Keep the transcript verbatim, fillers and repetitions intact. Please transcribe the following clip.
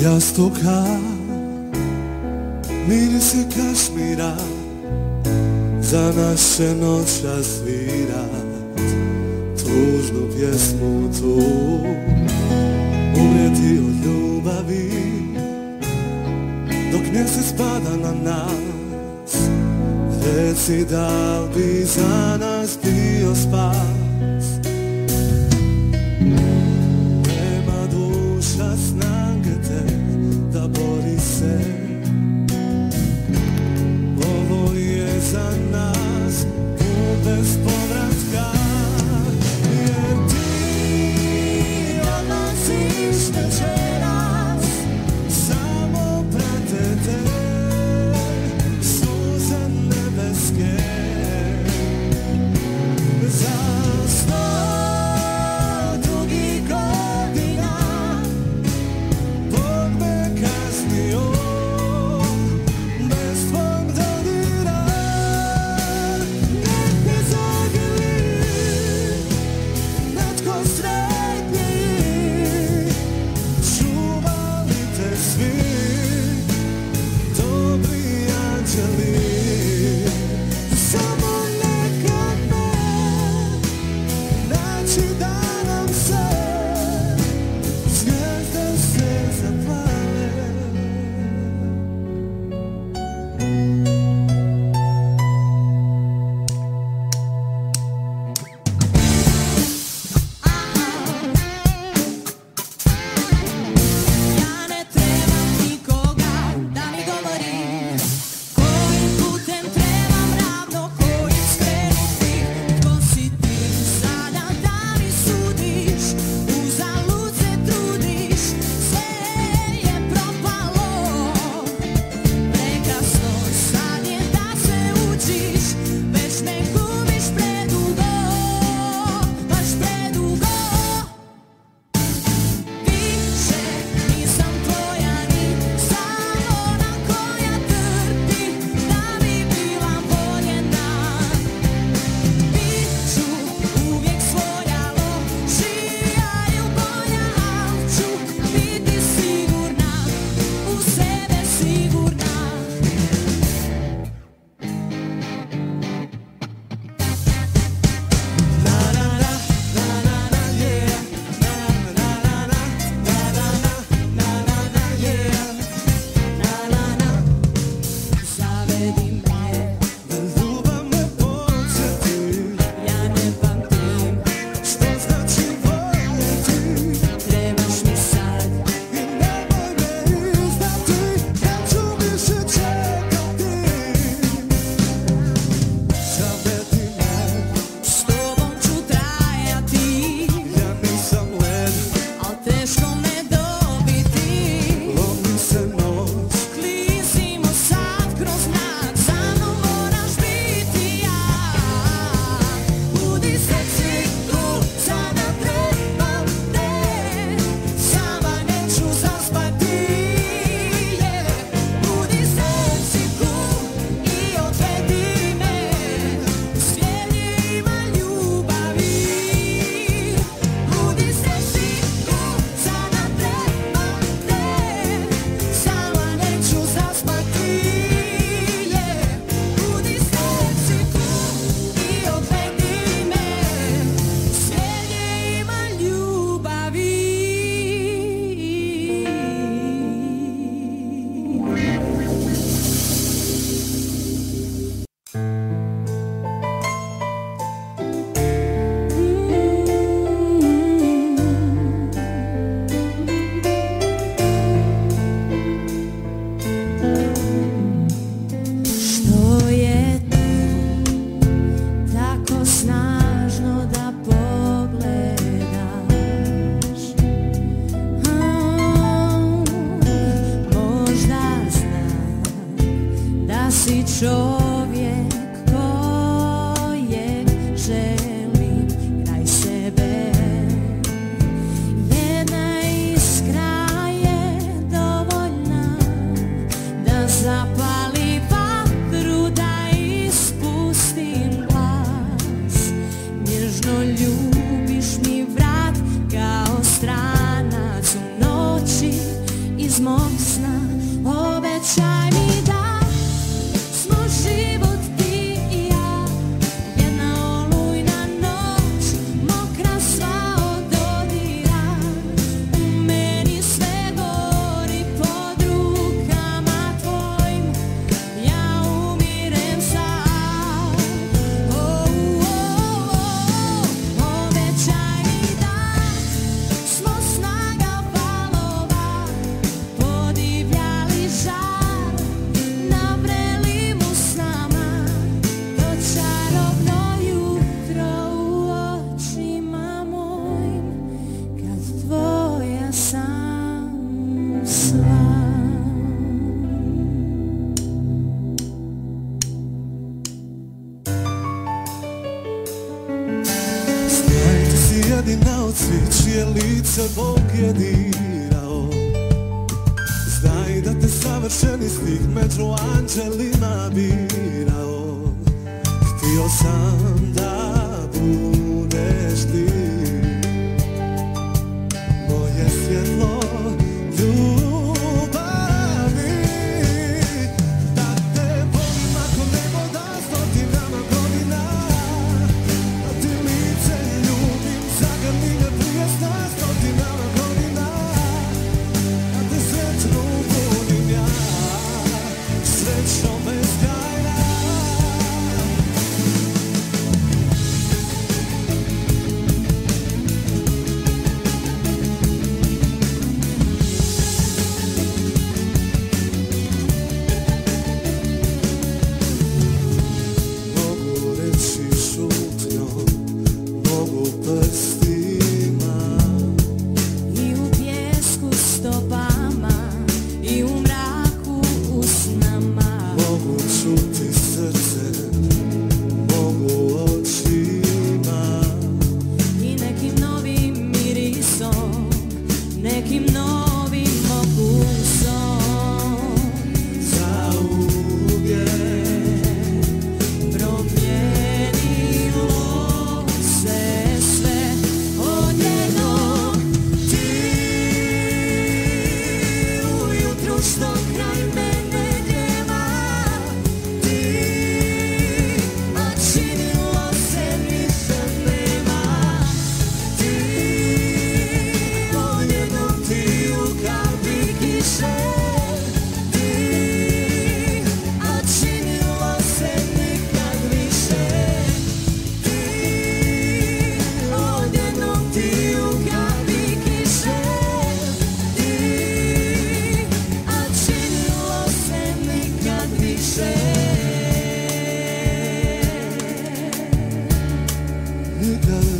jastuka, mirisi kašmira, za nas će noća svirat tužnu pjesmu tu, umrijeti od ljubavi dok mjesec pada na nas. Reci da li bi za nas bio spas. Nema duša snage te da bori se, ovo je za nas put bez povratka. Jer ti odlaziš večeras, samo prate te suze nebeske. Za sto dugih godina Bog me kaznio bez tvog dodira. Nek me zagrli netko sretniji, čuvali te svi dobri anđeli. Samo neka me naći da nam se zvijezde se zapale. Ja ne trebam nikoga da mi govori kojim putem trebam ravno, kojim skrenuti. Tko si ti sada da mi sudiš, uzalud se trudiš, sve je propalo. Prekasno sad je da se učiš, već me gubiš predugo, baš predugo. Više nisam tvoja ni samo ona koja trpi da bi bila voljena. Biću uvijek svoja lošija i bolja, al ću biti sigurna, u sebe sigurna. Zavedi me, Da ljubav me podsjeti, ja ne pamtim, što znači voljeti. trebaš mi sad. I nemoj me izdati, neću više čekati. Zavedi me, S tobom ću trajati, ja nisam led, al teško me dobiti. lomi se noć. Klizimo sad kroz mrak, sa mnom moraš biti ja. Budi seksi tu, sada trebam te, sama neću zaspati. Budi seksi tu i odvedi me, svijet je ima ljubavi. Budi seksi tu, sada trebam te, sama neću zaspati. Budi seksi tu i odvedi me, svijet je ima ljubavi. Što je tu tako snažno da pogledaš? Možda znam da si čovjek kojeg želim kraj sebe. Jedna iskra je dovoljna da zapali vatru, da ispustim glas. Nježno ljubiš mi vrat kao stranac u noći iz mora. čije lice Bog je dirao. Znaj da te savršeni stih među anđelima birao. Htio sam da budeš ti moje svjetlo ljubavi. Da te volim ako nebo da stotinama godina, da ti lice ljubim, zagrli me prijesna stotinama godina, da te srećno budim ja, srećno bezkrajna. Mogu reći šutnjom, mogu prstima, I u pjesku stopama, i u mraku usnama. mogu čuti srcem, mogu očima. I nekim novim mirisom, nekim novim okusom. Zauvijek Promijenilo se sve odjednom. Ti ujutru što kraj mene djeva, ti, a činilo se više nema. Ti odjednom, ti u kapi kiše, ti, a činilo se nikad više. Ti odjednom, ti u kapi kiše, ti, a činilo se nikad više. nikad